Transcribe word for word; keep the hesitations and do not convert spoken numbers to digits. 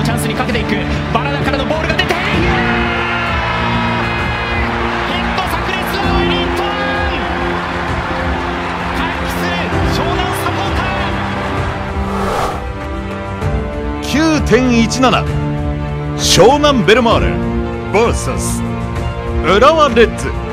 チャンスにかけていく。バラナからのボールが出て、ヘッド炸裂、ウェリントン回帰する湘南サポーター。 きゅうてんいちなな 湘南ベルマーレ ブイエス 浦和レッズ。